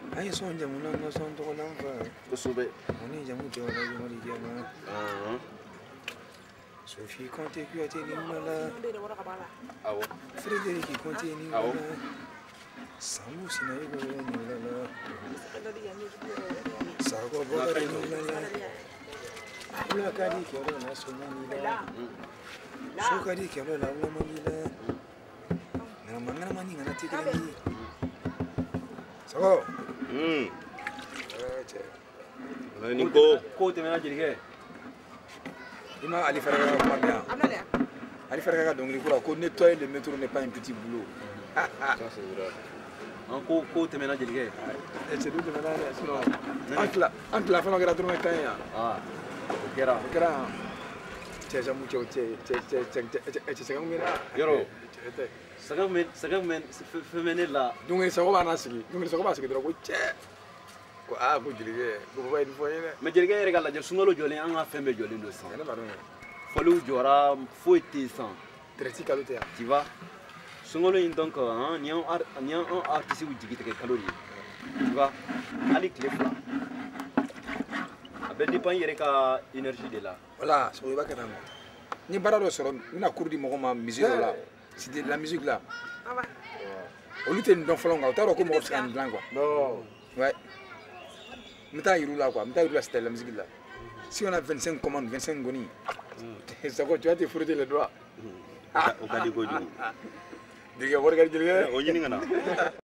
Ayi son jamu na nga son to lan fa. Kosube. Oni jamu to la yo mari jama. Sophie Conte qui a été ni mala. Awo. Frédéric qui Conte ni mala. Samu sinayi go ni mala. Sago boga ni mala. Ula kadi ki ora na so ni la. So kadi ki ora la ula mani la. Ngana mani ngana tikala ni. Sago. Ko te mena jirige. Ima Ali Faraka comment bien. Ali Faraka donc ko nettoyer le métro n'est pas un petit boulot. Ça c'est vrai. En ko te mena jirige. C'est tout de mena sinon. Antla fa ngara tourner kan ya. Kera. Cɛ jamu cɛ sɛgɛn min na. Yɔrɔ. Sɛgɛn min femene la. Donc sago b'a na sigi. Donc sago b'a sigi dɔrɔn ko cɛ. Ko ko Jelikɛ ko baba ye nin fɔ n ye dɛ. Mais Jelikɛ yɛrɛ ka lajɛ sunkalo jɔlen an ka fɛn bɛɛ jɔlen don sisan. Ne b'a dɔn. Fɔliw jɔra foyi tɛ yen sisan. Traite kalo tɛ yan. Tu vois. Sunkalo in donc ni y'an artistes jigi tigɛ kalo de ye. Tu vois. Hali tile fila. A bɛ dépend i yɛrɛ ka énergie de la. Voilà, so i b'a kɛ tan. Ni baara dɔ sɔrɔ n bɛna cours di mɔgɔ ma musique dɔ la. C'était de la musique là. Olu tɛ nin dɔn fɔlɔ nka u t'a dɔn ko mɔgɔ bɛ se ka nin dilan quoi. Non. Ouais. N bɛ taa yir'u la quoi, n bɛ taa yir'u la c'était de la musique là. Si on a 25 commandes, 25 goni. Sago, tu vas te frotter les doigts. O ka di kojugu. Jelikɛ wari ka di Jelikɛ. O ɲini ka na.